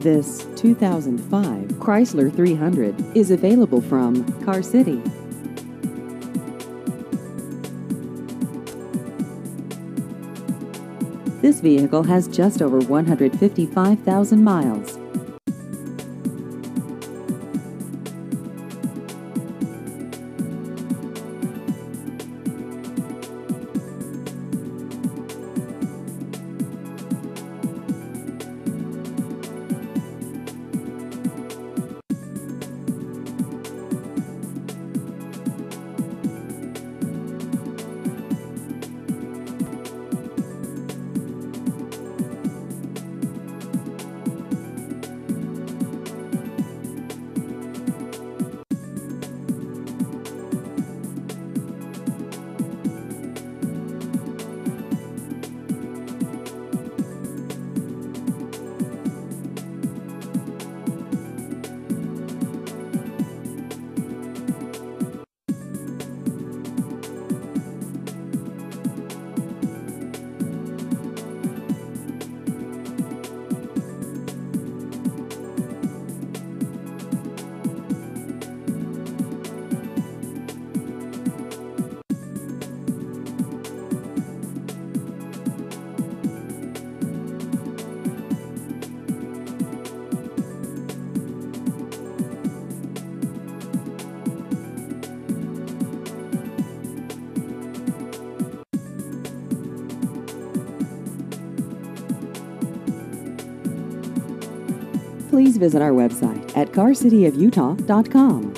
This 2005 Chrysler 300 is available from Car City. This vehicle has just over 155,000 miles. Please visit our website at carcityofutah.com.